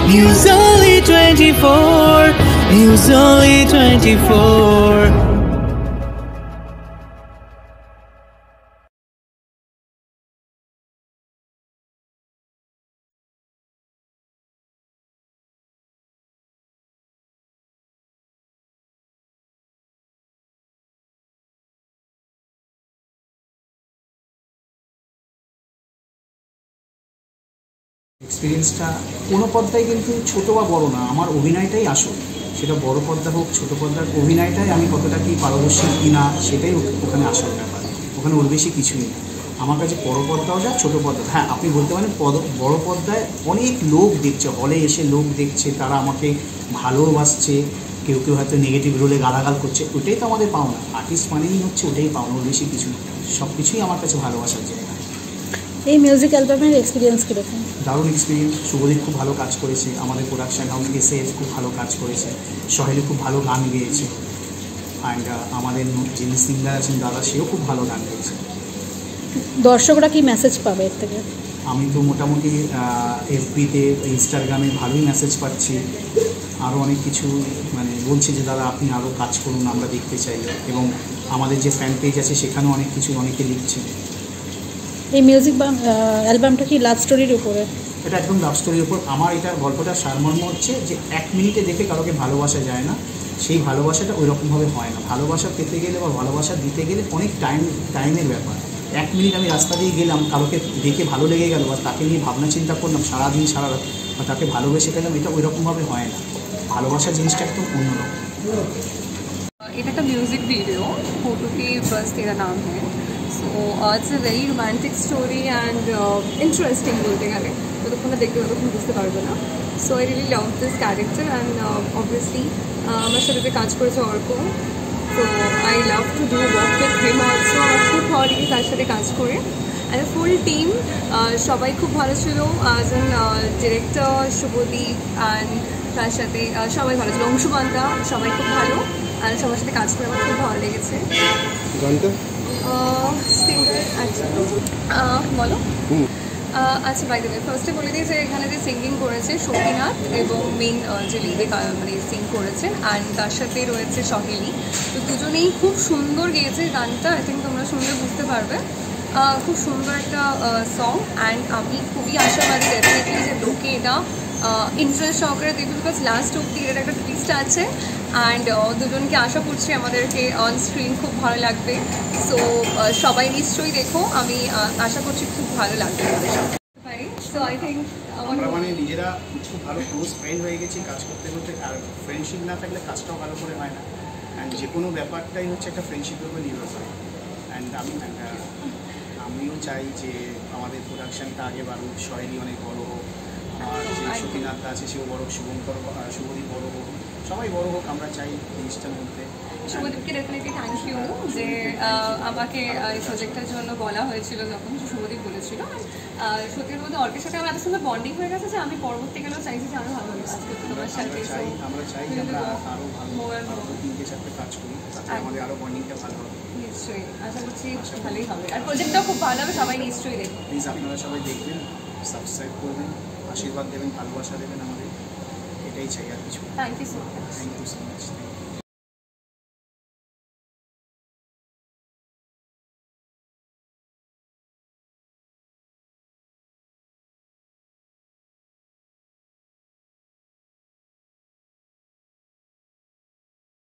News Only 24. News Only 24. এক্সপিরিয়েন্সটা কোনো পর্দায় কিন্তু ছোটো বা বড় না, আমার অভিনয়টাই আসল। সেটা বড় পর্দা হোক ছোটো পর্দার অভিনয়টাই আমি কতটা কি পারদর্শী কি না সেটাই ওখানে আসল ব্যাপার। ওখানে ওর বেশি কিছুই না। আমার কাছে বড় পর্দাও যা ছোটো পর্দা, হ্যাঁ আপনি বলতে পারেন বড় পর্দায় অনেক লোক দেখছে, হলে এসে লোক দেখছে, তারা আমাকে ভালোবাসছে, কেউ কেউ হয়তো নেগেটিভ রোলে গালাগাল করছে, ওটাই তো আমাদের পাওনা। আর্টিস্ট মানেই হচ্ছে ওটাই পাওনা, ওর বেশি কিছু না। সব কিছুই আমার কাছে ভালোবাসার জায়গা। এই মিউজিক অ্যালবামের এক্সপিরিয়েন্স কীরকম? দারুণ এক্সপিরিয়েন্স। শুভদীপ খুব ভালো কাজ করেছে, আমাদের প্রোডাকশন হাউস এসে খুব ভালো কাজ করেছে, সহেলি খুব ভালো গান গেয়েছে, অ্যান্ড আমাদের যিনি সিঙ্গার আছেন দাদা, সেও খুব ভালো গান গেয়েছে। দর্শকরা কি মেসেজ পাবে এর থেকে? আমি তো মোটামুটি এফবিতে ইনস্টাগ্রামে ভালোই মেসেজ পাচ্ছি, আরও অনেক কিছু মানে বলছে যে দাদা আপনি আরও কাজ করুন, আমরা দেখতে চাই। এবং আমাদের যে ফ্যান পেজ আছে সেখানেও অনেক কিছু অনেকে লিখছে। এই মিউজিক অ্যালবামটা কি লাভ স্টোরির উপরে? এটা একদম লাভ স্টোরির উপর। আমার এটা গল্পটার সারমর্ম হচ্ছে যে 1 মিনিটে দেখে কারোকে ভালোবাসা যায় না, সেই ভালোবাসাটা ওই রকমভাবে হয় না। ভালোবাসা পেতে গেলে বা ভালোবাসা দিতে গেলে অনেক টাইমের ব্যাপার। 1 মিনিট আমি রাস্তা দিয়ে গেলাম, কারোকে দেখে ভালো লেগে গেল বা তাকে নিয়ে ভাবনা চিন্তা করলাম সারাদিন সারা রাত, বা তাকে ভালোবেসে গেলাম, এটা ওই রকমভাবে হয় না। ভালোবাসার জিনিসটা একদম অন্যরকম। এটা একটা মিউজিক ভিডিও, फोटो की बस तेरा नाम है। So it's a very romantic story and interesting বলতে গেলে, যতক্ষণ দেখতে ততক্ষণ বুঝতে পারবে না। So I really love this character and obviously আমার সাথে যে কাজ করেছে Arka, so I love to do work with him also. আমার খুব ভালো লেগেছে তার সাথে কাজ করে। অ্যান্ড ফুল টিম সবাই খুব ভালো ছিল। As an director Shubhadeep and তার সাথে সবাই ভালো ছিল, অংশুমানদা, সবাই খুব ভালো। আর সবার সাথে কাজ করে আমার খুব ভালো লেগেছে। সিঙ্গার বলো। আচ্ছা, বাই দ্য ওয়ে ফার্স্টে বলে দিই যে এখানে যে সিঙ্গিং করেছে শক্তিনাথ এবং মেইন যে লিডে মানে সিং করেছেন, অ্যান্ড তার সাথে রয়েছে সহেলি। তো দুজনেই খুব সুন্দর গেয়েছে গানটা, আই থিঙ্ক তোমরা শুনলে বুঝতে পারবে। খুব সুন্দর একটা সং, অ্যান্ড আমি খুবই আশাবাদী ডেফিনেটলি যে লোকে এটা ইন্টারেস্ট সহকারে দেখবে, বিকজ লাস্ট অব্দি এর একটা টুইস্ট আছে। অ্যান্ড দুজনকে আশা করছি আমাদেরকে অন স্ক্রিন খুব ভালো লাগবে। সো সবাই নিশ্চয়ই দেখো, আমি আশা করছি খুব ভালো লাগবে আমাদের সাথে। সো আই থিঙ্ক আমরা মানে নিজেরা খুব ভালো ক্লোজ ফ্রেন্ড হয়ে গেছি কাজ করতে করতে। আর ফ্রেন্ডশিপ না থাকলে কাজটাও ভালো করে হয় না, অ্যান্ড যে কোনো ব্যাপারটাই হচ্ছে একটা ফ্রেন্ডশিপের উপর নির্ভর করে। অ্যান্ড আমিও চাই যে আমাদের প্রোডাকশানটা আগে বাড়ুক, সহেলি অনেক বড়ো হোক, আর যে সতীনাথদা আছে সেও বড় হোক, শুভদীপ বড়ো হোক, সবাই বড় হোক, আমরা চাই জিনিসটার মধ্যে। শুভদীপকে ডেফিনেটলি থ্যাংক ইউ যে আমাকে এই প্রজেক্টের জন্য বলা হয়েছিল, যখন শুভদীপ বলেছিল। সত্যির মধ্যে অর্কের সাথে আমার এত সুন্দর বন্ডিং হয়ে গেছে যে আমি পরবর্তীকালেও চাইছি যে আরও ভালো কাজ করতে তোমার সাথে। আমরা চাই যে আমরা আরও ভালো 3-4টা কাজ করি, তাতে আমাদের আরও বন্ডিংটা ভালো হবে। নিশ্চয়ই আশা করছি ভালোই হবে, আর প্রজেক্টটাও খুব ভালো হবে, সবাই নিশ্চয়ই দেখবেন। প্লিজ আপনারা সবাই দেখবেন, সাবস্ক্রাইব করবেন, আশীর্বাদ দেবেন, ভালোবাসা দেবেন আমাদের, এটাই চাই, আর কিছু। Thank you so much. Thank you so much.